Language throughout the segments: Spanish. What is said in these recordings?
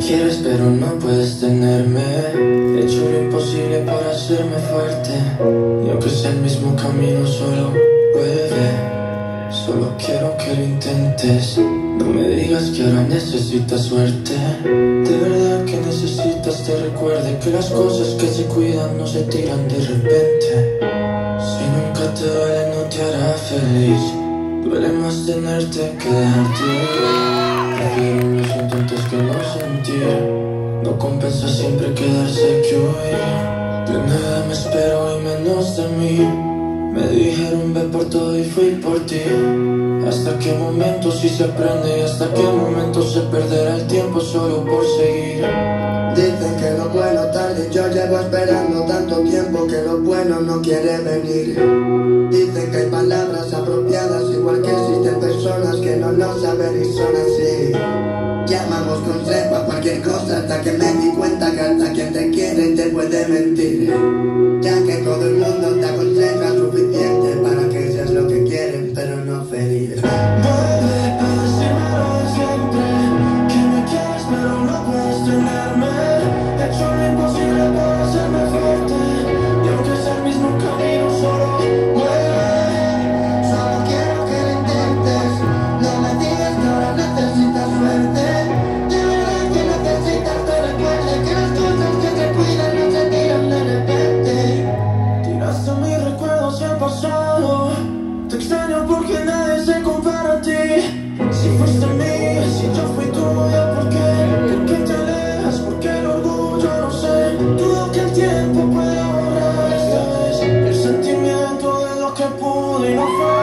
quieres pero no puedes tenerme. He hecho lo imposible por hacerme fuerte, y aunque sea el mismo camino solo vuelve. Solo quiero que lo intentes. No me digas que ahora necesitas suerte. De verdad que necesitas te recuerde que las cosas que se cuidan no se tiran de repente. Si nunca te duele no te hará feliz. Duele más tenerte que dejarte ir. Prefiero los intentos que no sentir. No compensa siempre quedarse que huir. De nada me espero y menos de mí. Me dijeron ve por todo y fui por ti. ¿Hasta qué momento sí se aprende? ¿Y hasta qué momento se perderá el tiempo solo por seguir? Dicen que lo bueno tarde, yo llevo esperando tanto tiempo que lo bueno no quiere venir. Dicen que hay palabras apropiadas, igual que existen personas que no lo saben y son así. Llamamos consejo a cualquier cosa hasta que me di cuenta que hasta quien te quiere te puede mentir. Ya que todo el mundo te aconseja suficiente para que seas lo que quieren, pero no feliz. Vuelve a decírmelo de siempre, que me quieres pero no puedes tenerme. He hecho lo imposible por hacerme fuerte, y aunque sea el mismo camino solo vuelve. Solo quiero que lo intentes. No me digas que ahora necesitas suerte. De verdad que necesitas te recuerde que las cosas que se cuidan no se tiran de repente. Tiraste mis recuerdos al pasado. Te extraño porque nadie se compara a ti. Si fuiste mía, si yo fui tuya, ¿por qué? ¿Por qué te alejas? ¿Por qué el orgullo? No sé. Dudo que el tiempo pueda borrar esta vez el sentimiento de lo que pude y no fue.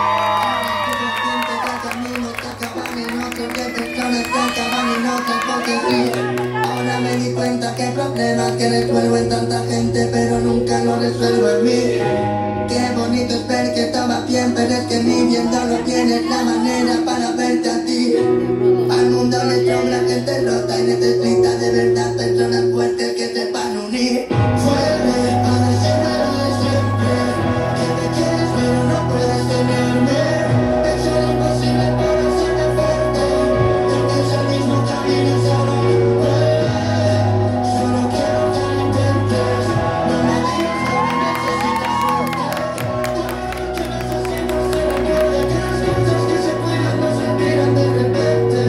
Ahora me di cuenta que hay problemas que resuelvo en tanta gente, pero nunca lo resuelvo en mí. Qué bonito es ver que estaba bien, pero es que ni viéndolo tienes la manera para verte a ti. Al mundo le sobra gente rota y necesita de verdad personas fuertes que sepan unir. Vuelve a decírmelo de siempre, que me quieres pero no puedes tenerme. He hecho lo imposible por hacerme fuerte, y aunque es el mismo camino solo vuelve. Solo quiero que lo intentes. No me digas que no necesitas suerte. De verdad que necesitas te recuerde que las cosas que se cuidan no se tiran de repente.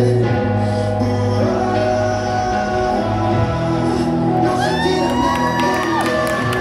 No se tiran de repente.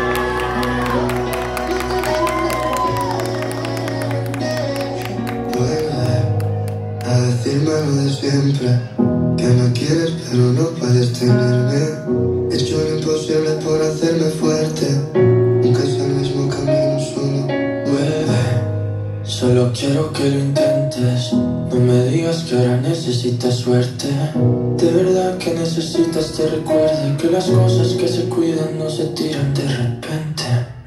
Vuelve a decírmelo de siempre, que me quieres pero no puedes tenerme. He hecho lo imposible por hacerme fuerte, aunque sea el mismo camino solo. Vuelve, solo quiero que lo intentes. No me digas que ahora necesitas suerte. De verdad que necesitas te recuerde que las cosas que se cuidan no se tiran de repente.